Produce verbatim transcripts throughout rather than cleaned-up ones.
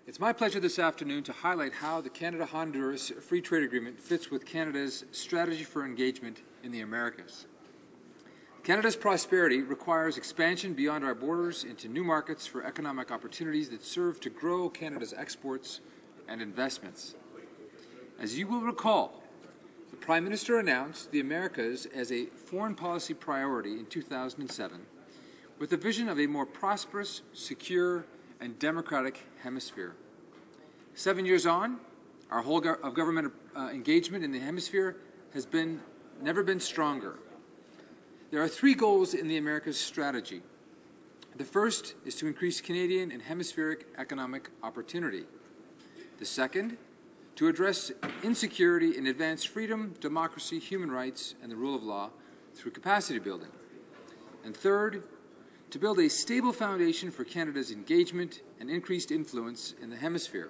It's my pleasure this afternoon to highlight how the Canada-Honduras Free Trade Agreement fits with Canada's strategy for engagement in the Americas. Canada's prosperity requires expansion beyond our borders into new markets for economic opportunities that serve to grow Canada's exports and investments. As you will recall, the Prime Minister announced the Americas as a foreign policy priority in two thousand seven, with a vision of a more prosperous, secure, and democratic hemisphere. Seven years on, our whole go of government uh, engagement in the hemisphere has been never been stronger. There are three goals in the Americas strategy. The first is to increase Canadian and hemispheric economic opportunity. The second, to address insecurity and advance freedom, democracy, human rights, and the rule of law through capacity building. And third, to build a stable foundation for Canada's engagement and increased influence in the hemisphere.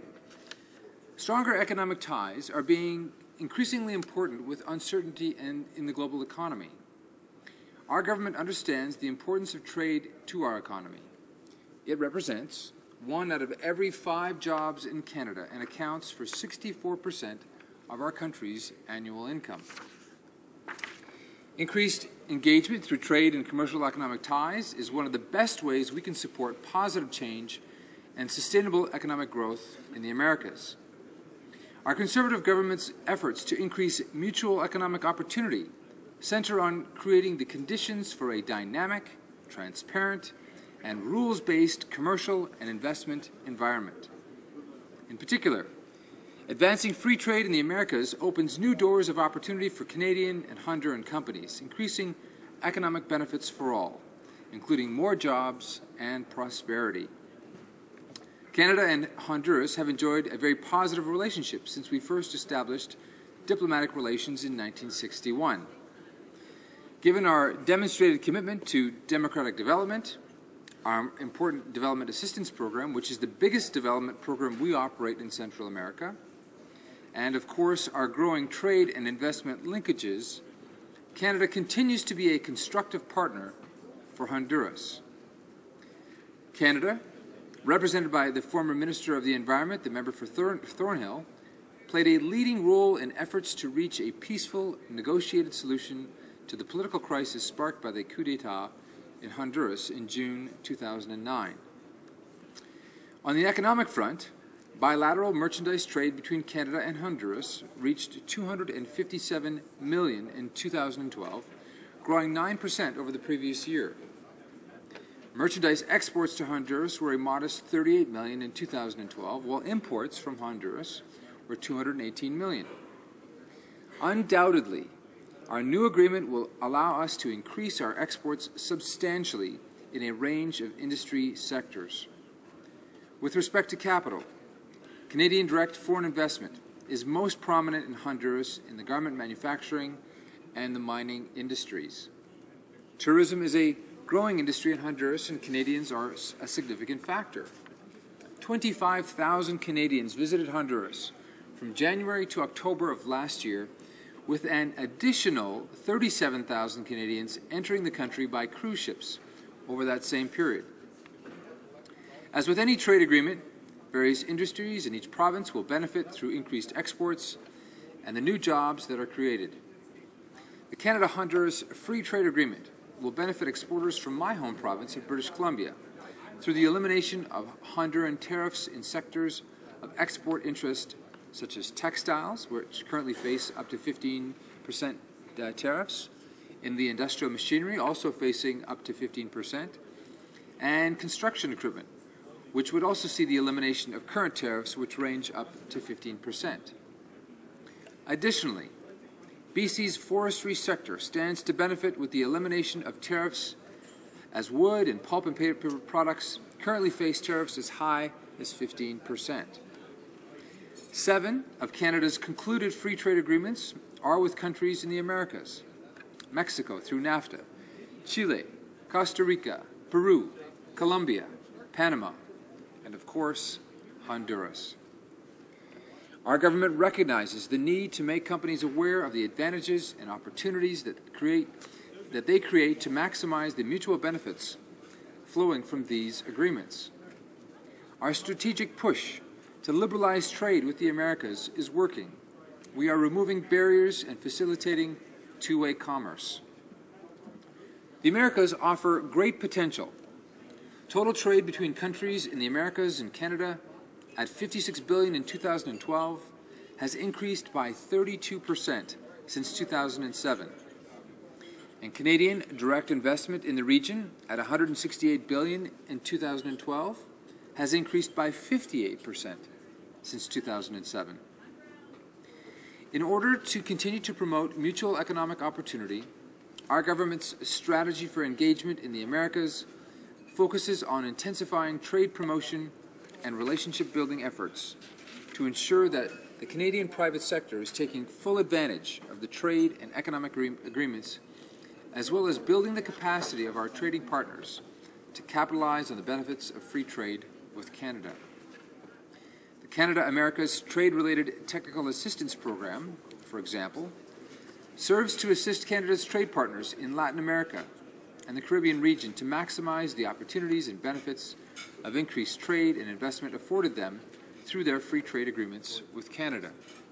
Stronger economic ties are being increasingly important with uncertainty and in the global economy. Our government understands the importance of trade to our economy. It represents one out of every five jobs in Canada and accounts for sixty-four percent of our country's annual income. Increased engagement through trade and commercial economic ties is one of the best ways we can support positive change and sustainable economic growth in the Americas. Our Conservative government's efforts to increase mutual economic opportunity center on creating the conditions for a dynamic, transparent, and rules-based commercial and investment environment. In particular, advancing free trade in the Americas opens new doors of opportunity for Canadian and Honduran companies, increasing economic benefits for all, including more jobs and prosperity. Canada and Honduras have enjoyed a very positive relationship since we first established diplomatic relations in nineteen sixty-one. Given our demonstrated commitment to democratic development, our important development assistance program, which is the biggest development program we operate in Central America, and of course our growing trade and investment linkages, Canada continues to be a constructive partner for Honduras. Canada, represented by the former Minister of the Environment, the member for Thorn Thornhill, played a leading role in efforts to reach a peaceful, negotiated solution to the political crisis sparked by the coup d'etat in Honduras in June two thousand nine. On the economic front, bilateral merchandise trade between Canada and Honduras reached two hundred fifty-seven million dollars in two thousand twelve, growing nine percent over the previous year. Merchandise exports to Honduras were a modest thirty-eight million dollars in two thousand twelve, while imports from Honduras were two hundred eighteen million dollars. Undoubtedly, our new agreement will allow us to increase our exports substantially in a range of industry sectors. With respect to capital, Canadian direct foreign investment is most prominent in Honduras in the garment manufacturing and the mining industries. Tourism is a growing industry in Honduras, and Canadians are a significant factor. twenty-five thousand Canadians visited Honduras from January to October of last year, with an additional thirty-seven thousand Canadians entering the country by cruise ships over that same period. As with any trade agreement, various industries in each province will benefit through increased exports and the new jobs that are created. The Canada-Honduras Free Trade Agreement will benefit exporters from my home province of British Columbia through the elimination of Honduran tariffs in sectors of export interest such as textiles, which currently face up to fifteen percent uh, tariffs, in the industrial machinery, also facing up to fifteen percent, and construction equipment, which would also see the elimination of current tariffs, which range up to fifteen percent. Additionally, B C's forestry sector stands to benefit with the elimination of tariffs, as wood and pulp and paper products currently face tariffs as high as fifteen percent. Seven of Canada's concluded free trade agreements are with countries in the Americas: Mexico through NAFTA, Chile, Costa Rica, Peru, Colombia, Panama, and of course, Honduras. Our government recognizes the need to make companies aware of the advantages and opportunities that create that they create to maximize the mutual benefits flowing from these agreements. Our strategic push to liberalize trade with the Americas is working. We are removing barriers and facilitating two-way commerce. The Americas offer great potential. Total trade between countries in the Americas and Canada, at fifty-six billion dollars in two thousand twelve, has increased by thirty-two percent since two thousand seven. And Canadian direct investment in the region, at one hundred sixty-eight billion dollars in two thousand twelve, has increased by fifty-eight percent since two thousand seven. In order to continue to promote mutual economic opportunity, our government's strategy for engagement in the Americas focuses on intensifying trade promotion and relationship-building efforts to ensure that the Canadian private sector is taking full advantage of the trade and economic agreements, as well as building the capacity of our trading partners to capitalize on the benefits of free trade with Canada. The Canada-Americas Trade-Related Technical Assistance Program, for example, serves to assist Canada's trade partners in Latin America and the Caribbean region to maximize the opportunities and benefits of increased trade and investment afforded them through their free trade agreements with Canada.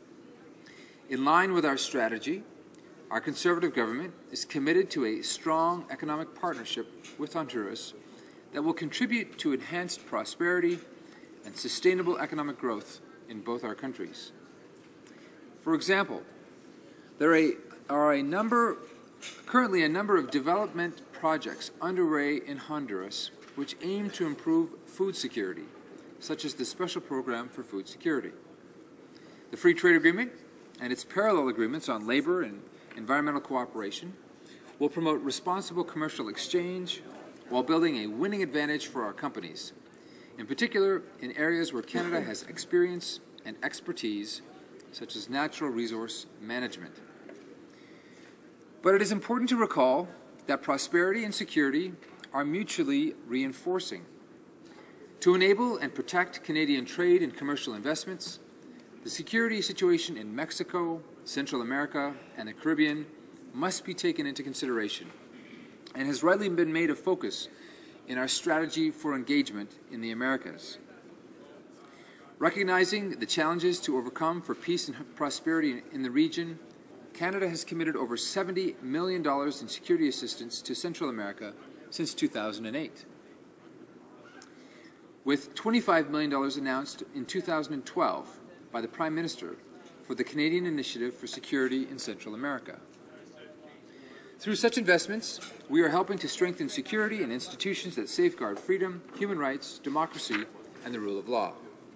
In line with our strategy, our Conservative government is committed to a strong economic partnership with Honduras that will contribute to enhanced prosperity and sustainable economic growth in both our countries. For example, there are a number, currently a number of development projects underway in Honduras which aim to improve food security, such as the Special Program for Food Security. The Free Trade Agreement and its parallel agreements on labor and environmental cooperation will promote responsible commercial exchange while building a winning advantage for our companies, in particular in areas where Canada has experience and expertise, such as natural resource management. But it is important to recall that prosperity and security are mutually reinforcing. To enable and protect Canadian trade and commercial investments, the security situation in Mexico, Central America, and the Caribbean must be taken into consideration and has rightly been made a focus in our strategy for engagement in the Americas. Recognizing the challenges to overcome for peace and prosperity in the region, Canada has committed over seventy million dollars in security assistance to Central America since two thousand eight. With twenty-five million dollars announced in two thousand twelve by the Prime Minister for the Canadian Initiative for Security in Central America. Through such investments, we are helping to strengthen security in institutions that safeguard freedom, human rights, democracy, and the rule of law.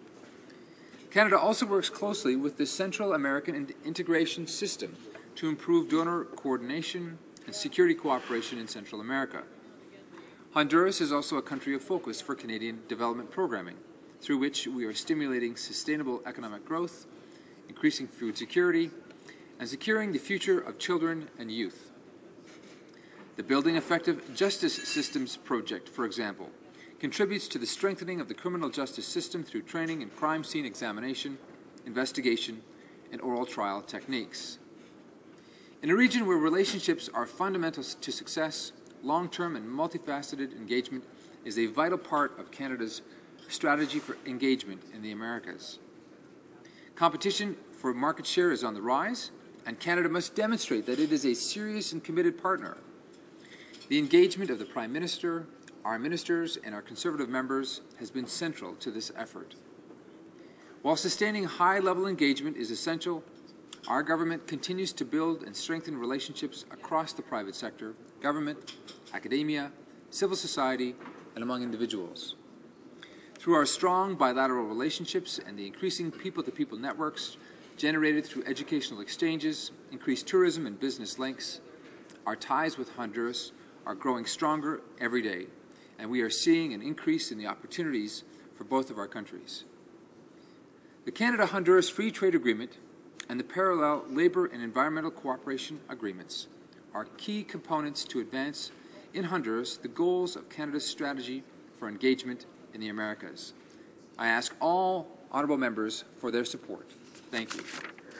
Canada also works closely with the Central American Integration System to improve donor coordination and security cooperation in Central America. Honduras is also a country of focus for Canadian development programming, through which we are stimulating sustainable economic growth, increasing food security, and securing the future of children and youth. The Building Effective Justice Systems project, for example, contributes to the strengthening of the criminal justice system through training in crime scene examination, investigation, and oral trial techniques. In a region where relationships are fundamental to success, long-term and multifaceted engagement is a vital part of Canada's strategy for engagement in the Americas. Competition for market share is on the rise, and Canada must demonstrate that it is a serious and committed partner. The engagement of the Prime Minister, our ministers, and our Conservative members has been central to this effort. While sustaining high-level engagement is essential, our government continues to build and strengthen relationships across the private sector, government, academia, civil society, and among individuals. Through our strong bilateral relationships and the increasing people-to-people networks generated through educational exchanges, increased tourism and business links, our ties with Honduras are growing stronger every day, and we are seeing an increase in the opportunities for both of our countries. The Canada-Honduras Free Trade Agreement and the parallel labor and environmental cooperation agreements are key components to advance in Honduras the goals of Canada's strategy for engagement in the Americas. I ask all honourable members for their support. Thank you.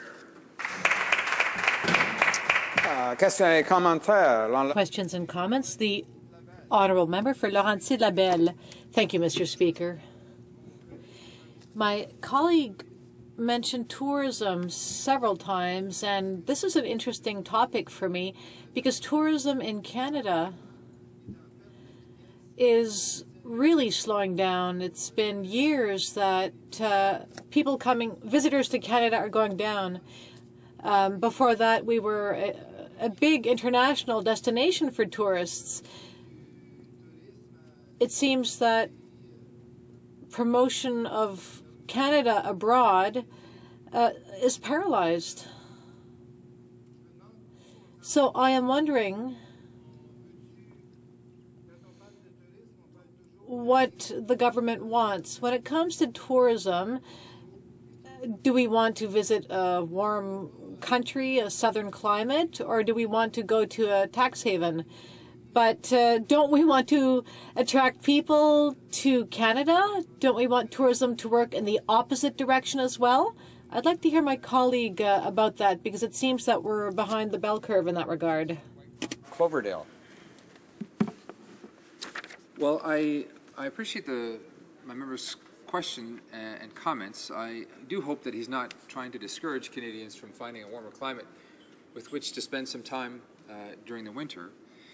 Uh, Questions and comments. The honourable member for Laurentides-Labelle. Thank you, Mister Speaker. My colleague mentioned tourism several times, and this is an interesting topic for me because tourism in Canada is really slowing down. It's been years that uh, people coming, visitors to Canada are going down. Um, before that, we were a, a big international destination for tourists. It seems that promotion of Canada abroad uh, is paralyzed. So I am wondering what the government wants. When it comes to tourism, do we want to visit a warm country, a southern climate, or do we want to go to a tax haven? But uh, don't we want to attract people to Canada? Don't we want tourism to work in the opposite direction as well? I'd like to hear my colleague uh, about that, because it seems that we're behind the bell curve in that regard. Cloverdale. Well, I, I appreciate the, my member's question and, and comments. I do hope that he's not trying to discourage Canadians from finding a warmer climate with which to spend some time uh, during the winter.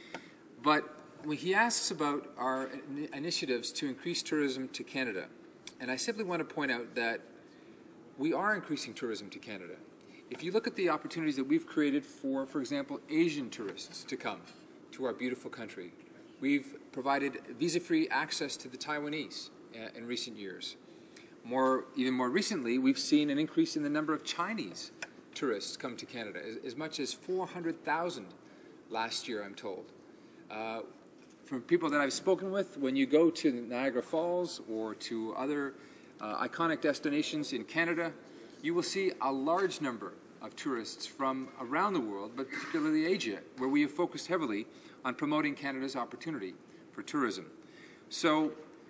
But when he asks about our in initiatives to increase tourism to Canada, and I simply want to point out that we are increasing tourism to Canada. If you look at the opportunities that we've created for, for example, Asian tourists to come to our beautiful country, we've provided visa-free access to the Taiwanese uh, in recent years. More, even more recently, we've seen an increase in the number of Chinese tourists come to Canada, as, as much as four hundred thousand last year, I'm told. Uh, from people that I've spoken with, when you go to Niagara Falls or to other uh, iconic destinations in Canada, you will see a large number of tourists from around the world, but particularly Asia, where we have focused heavily on promoting Canada's opportunity for tourism. So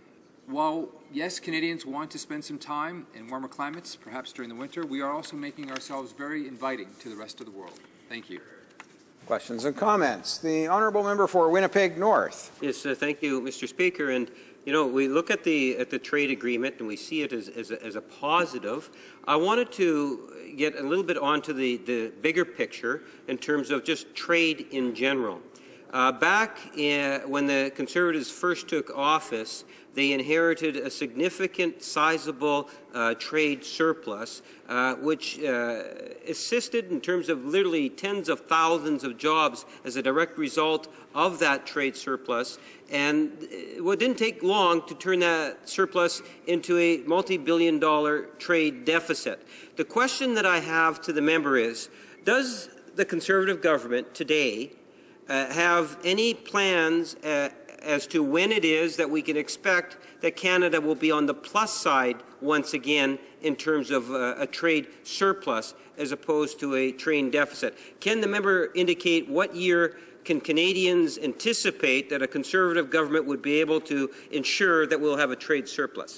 while, yes, Canadians want to spend some time in warmer climates, perhaps during the winter, we are also making ourselves very inviting to the rest of the world. Thank you. Questions and comments. The honourable member for Winnipeg North. Yes, uh, thank you, Mister Speaker. And you know, we look at the at the trade agreement and we see it as as a, as a positive. I wanted to get a little bit onto the the bigger picture in terms of just trade in general. Uh, back in, when the Conservatives first took office, they inherited a significant, sizable uh, trade surplus, uh, which uh, assisted in terms of literally tens of thousands of jobs as a direct result of that trade surplus. And well, it didn't take long to turn that surplus into a multi-billion dollar trade deficit. The question that I have to the member is, does the Conservative government today Uh, have any plans uh, as to when it is that we can expect that Canada will be on the plus side once again in terms of uh, a trade surplus as opposed to a trade deficit? Can the member indicate what year can Canadians anticipate that a Conservative government would be able to ensure that we'll have a trade surplus?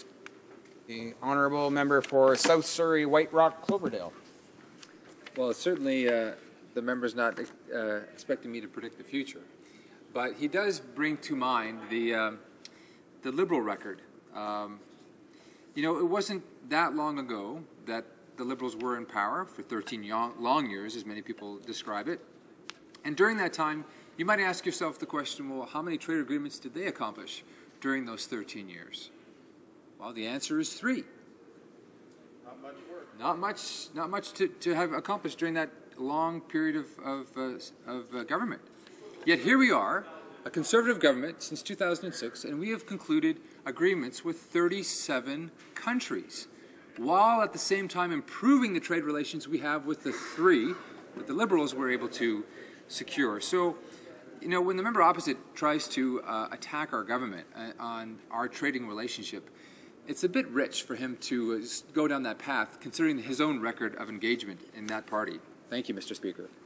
The honourable member for South Surrey, White Rock, Cloverdale. Well, certainly uh, the member's not uh, expecting me to predict the future, but he does bring to mind the um, the Liberal record. Um, you know, it wasn't that long ago that the Liberals were in power for thirteen long years, as many people describe it. And during that time, you might ask yourself the question, well, how many trade agreements did they accomplish during those thirteen years? Well, the answer is three. Not much work. Not much, not much to, to have accomplished during that long period of, of, uh, of uh, government. Yet here we are, a Conservative government since two thousand six, and we have concluded agreements with thirty-seven countries, while at the same time improving the trade relations we have with the three that the Liberals were able to secure. So, you know, when the member opposite tries to uh, attack our government uh, on our trading relationship, it's a bit rich for him to uh, go down that path, considering his own record of engagement in that party. Thank you, Mister Speaker.